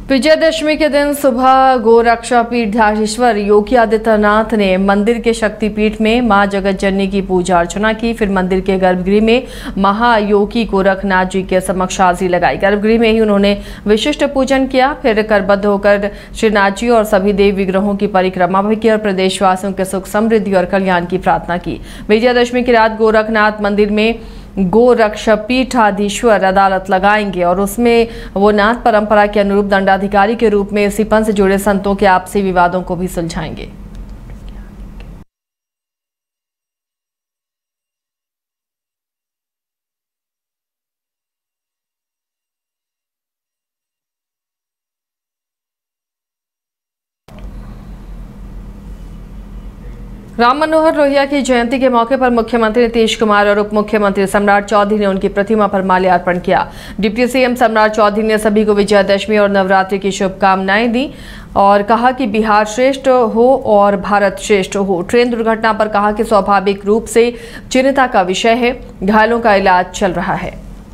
विजयदशमी के दिन सुबह गोरक्षापीठाधीश्वर योगी आदित्यनाथ ने मंदिर के शक्तिपीठ में मां जगत जननी की पूजा अर्चना की। फिर मंदिर के गर्भगृह में महायोगी गोरखनाथ जी के समक्ष हाजिरी लगाई। गर्भगृह में ही उन्होंने विशिष्ट पूजन किया। फिर करबद्ध होकर श्रीनाथ जी और सभी देव विग्रहों की परिक्रमा भी की और प्रदेशवासियों के सुख समृद्धि और कल्याण की प्रार्थना की। विजयदशमी की रात गोरखनाथ मंदिर में गोरक्षापीठाधीश्वर अदालत लगाएंगे और उसमें वो नाथ परंपरा के अनुरूप दंडाधिकारी के रूप में सिपन से जुड़े संतों के आपसी विवादों को भी सुलझाएंगे। राम मनोहर लोहिया की जयंती के मौके पर मुख्यमंत्री नीतीश कुमार और उप मुख्यमंत्री सम्राट चौधरी ने उनकी प्रतिमा पर माल्यार्पण किया। डिप्टी सीएम सम्राट चौधरी ने सभी को विजयदशमी और नवरात्रि की शुभकामनाएं दी और कहा कि बिहार श्रेष्ठ हो और भारत श्रेष्ठ हो। ट्रेन दुर्घटना पर कहा कि स्वाभाविक रूप से चिंता का विषय है, घायलों का इलाज चल रहा है।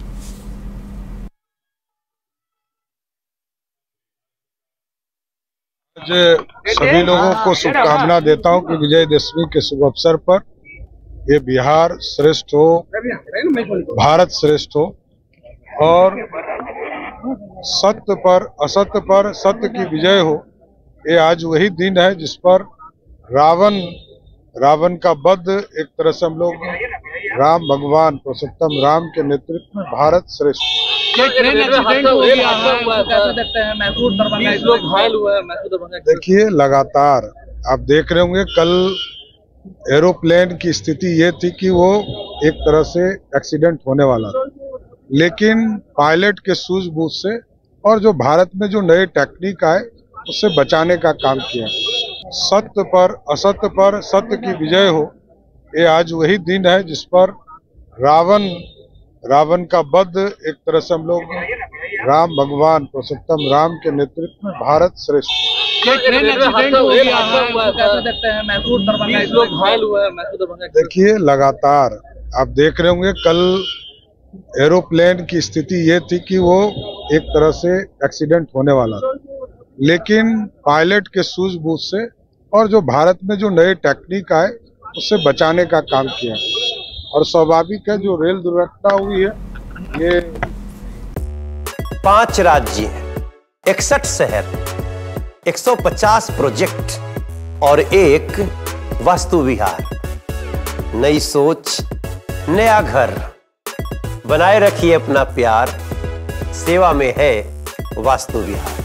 सभी लोगों को शुभकामना देता हूं कि विजयदशमी के शुभ अवसर पर ये बिहार श्रेष्ठ हो, भारत श्रेष्ठ हो और सत्य पर असत्य पर सत्य की विजय हो। ये आज वही दिन है जिस पर रावण का वध एक तरह से हम लोग राम भगवान पुरुषोत्तम राम के नेतृत्व में भारत श्रेष्ठ। देखिए लगातार आप देख रहे होंगे, कल एरोप्लेन की स्थिति ये थी कि वो एक तरह से एक्सीडेंट होने वाला था, लेकिन पायलट के सूझबूझ से और जो भारत में जो नए टेक्निक आए उससे बचाने का काम किया। सत्य पर असत्य पर सत्य की विजय हो। ये आज वही दिन है जिस पर रावण का वध एक तरह से हम लोग राम भगवान पुरुषोत्तम राम के नेतृत्व में भारत श्रेष्ठ। देखिए लगातार आप देख रहे होंगे, कल एरोप्लेन की स्थिति ये थी कि वो एक तरह से एक्सीडेंट होने वाला था, लेकिन पायलट के सूझबूझ से और जो भारत में जो नए टेक्निक आए उससे बचाने का काम किया और स्वाभाविक है जो रेल दुर्घटना हुई है। ये 5 राज्य, 61 शहर, 150 प्रोजेक्ट और एक वास्तु विहार। नई सोच, नया घर। बनाए रखिए अपना प्यार, सेवा में है वास्तु विहार।